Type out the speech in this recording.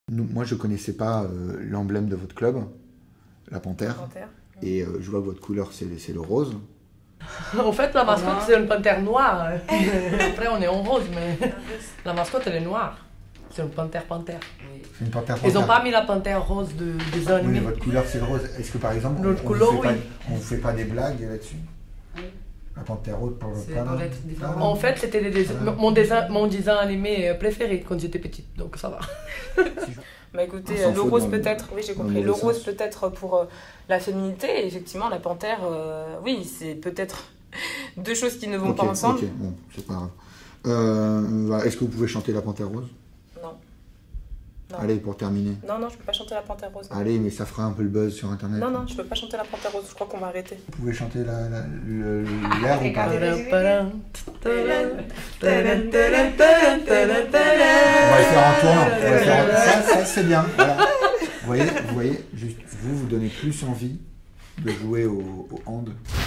Moi, je ne connaissais pas l'emblème de votre club, la panthère. Et je vois que votre couleur, c'est le rose. En fait, la mascotte, c'est une panthère noire. Après, on est en rose, mais la mascotte, elle est noire. C'est une panthère. C'est une panthère. Ils n'ont pas mis la panthère rose des animés. Oui, mais votre couleur, c'est le rose. Est-ce que, par exemple, on ne vous fait pas des blagues là-dessus? La panthère rose pour le plan. En fait, c'était mon dessin animé préféré quand j'étais petite, donc ça va. Bah écoutez, le rose peut-être, oui j'ai compris, le rose peut-être pour la féminité, et effectivement la panthère, oui, c'est peut-être deux choses qui ne vont pas ensemble. Ok, bon, c'est pas grave. Est-ce que vous pouvez chanter la panthère rose? Non. Allez, pour terminer. Non, je peux pas chanter la panthère rose. Non. Allez, mais ça fera un peu le buzz sur internet. Non, je peux pas chanter la panthère rose, je crois qu'on va arrêter. Vous pouvez chanter l'air ou pas? On va le faire en tournant. Ça c'est bien. Voilà. Vous voyez, juste, vous donnez plus envie de jouer au hand.